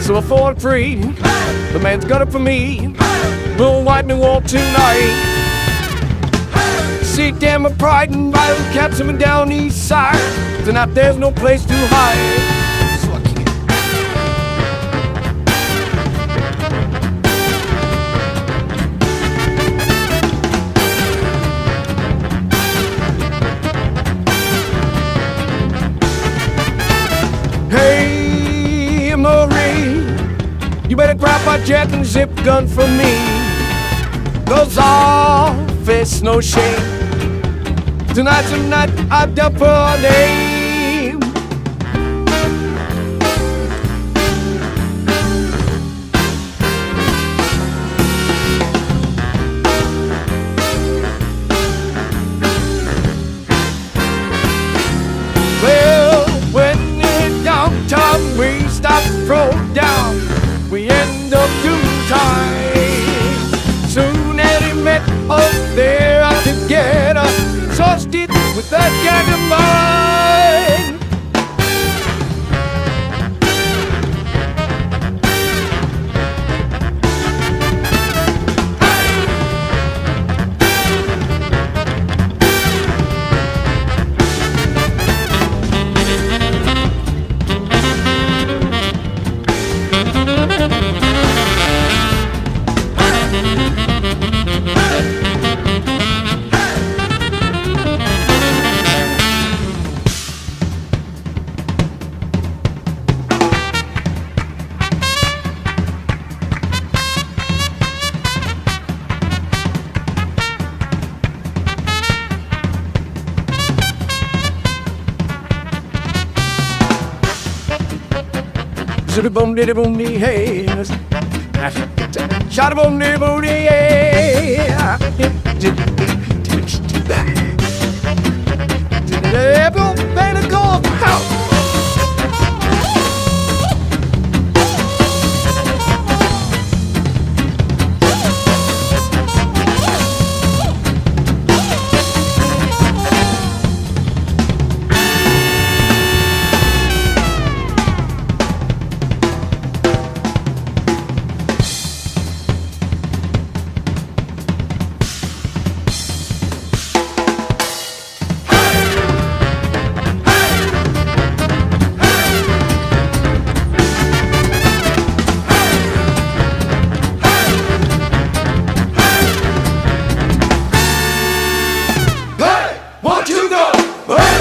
So I fought free. The man's got it for me. We'll wipe me wall tonight. See, damn my pride and vital caps him down east side. Tonight there's no place to hide. So I kick it. Hey, Marie, you better grab my jack and zip gun from me. Goes office, no shame. Tonight's the night I've done for a name. Well, when in downtown we stop to throw down, we end up doing time. Soon as we met up there out together, tossed it with that gang of mine. Boom diddy boom dee hey, shot a boom diddy boom dee yeah. Boom bang the gold house. Won't you go?